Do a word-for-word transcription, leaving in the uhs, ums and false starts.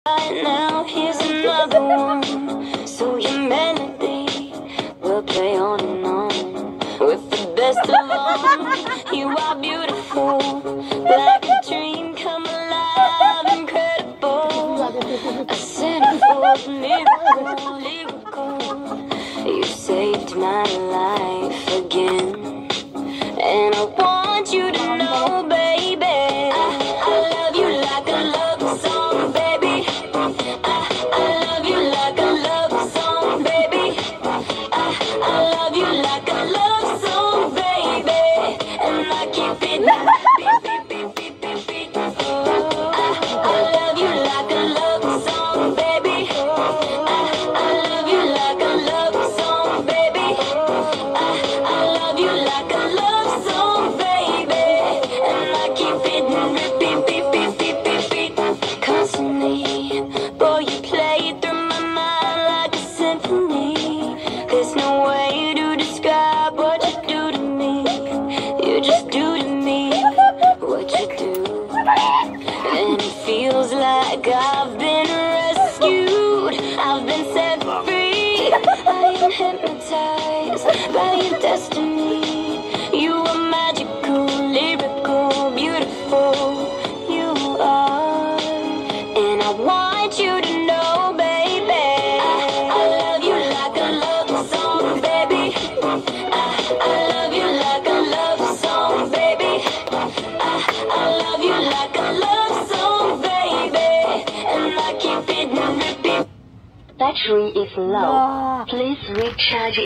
Right now, here's another one. So your melody will play on and on. With the best of all, you are beautiful, like a dream come alive, incredible. A centerfold, miracle, lyrical. You saved my life again, and I want you to know, baby, I, I love you like a love song, baby. I, I love you like a love song, baby. I, I love you like a love song, baby. And I keep it beat, beat, beat, beat, beat, beat. Oh, I, I love you like a love song, baby. I, I love you like a love song, baby. I, I love you like a love song, baby. And I keep it repeat, beat, beat, beat, beat, beat. Constantly, boy, you play it through my mind like a symphony. There's no way to describe what you do to me. You just do to me what you do, and it feels like I've been rescued. I've been set free. I am hypnotized by your destiny. You are magical, lyrical, beautiful. You are, and I want you to know, baby, I, I love you like a love song, baby. I, I love you like a love song, baby. I, I love you like a love song, baby. And I keep it repeat. Battery is low. Please recharge it.